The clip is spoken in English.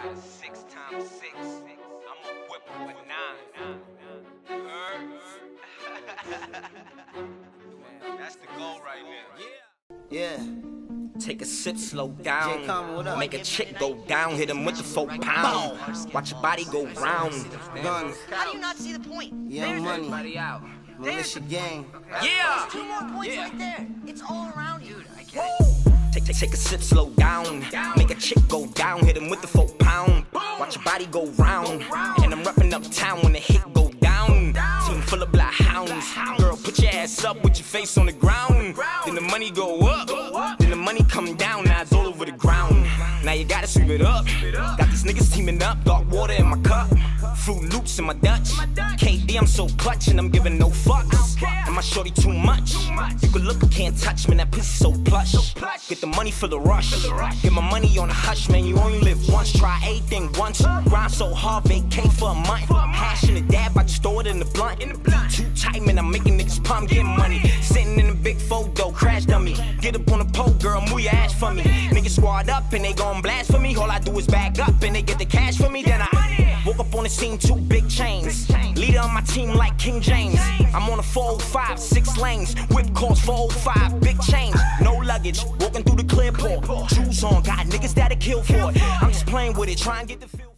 got a 6x6. I'ma whip him with 9. That's the goal right now. Yeah. Take a sip, slow down. JayKahma, what up? Make a chick go down. Hit him with the 4 pound. Watch your body go round. Guns. How do you not see the point? Young Money. Everybody out. Militia Gang. Yeah. There's 2 more points right there. It's all around you. I get it. Take a sip, slow down. Make a chick go down. Hit him with the 4 pound. Watch your body go round. And I'm reppin' uptown when the hit go down. Team full of black hounds. Girl, put your ass up with your face on the ground. Then the money go up. Then the money come down. Now it's all over the ground. Now you gotta sweep it up. Got these niggas teaming up. Dark water in my cup. Fruit Loops in my Dutch. KD, I'm so clutch and I'm giving no fucks. And my shorty too much. You can look but can't touch, man. That pussy so plush. Get the money for the rush. Get my money on a hush, man. You only live once. Try everything once. Grind so hard, vacate for a month. Hash in the dab, I just throw it in the blunt. Too tight, man. I'm making niggas pump, getting money. Sitting in a big photo, crash dummy. Get up on the pole, girl, move your ass for me. Niggas squad up and they gon' blast for me. All I do is back up and they get the cash for me. Then I woke up on the scene, 2 big chains. Leader on my team like King James. I'm on a 405, 6 lanes. Whip calls 405, big change. No luggage, walking through the clear port. Shoes on, got niggas that'll kill for it. I'm just playing with it, trying to get the feel.